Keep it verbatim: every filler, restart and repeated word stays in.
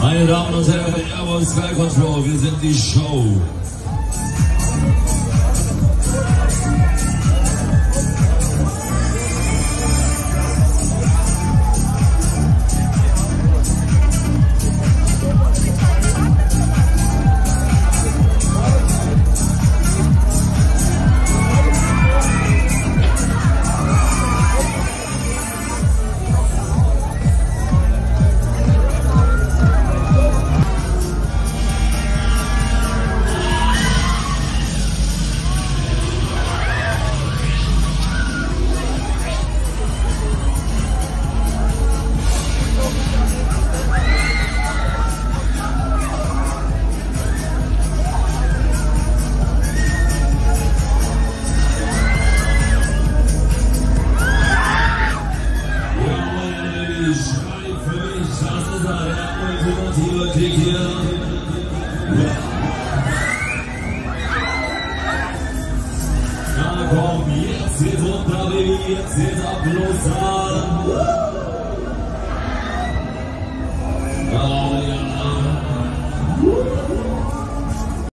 Meine Damen und Herren, Airborne Sky Control, wir sind die Show. Schreit für mich, das ist der ultimative Kick hier. Na komm, jetzt geht's runter, Baby, jetzt geht's ab, los an.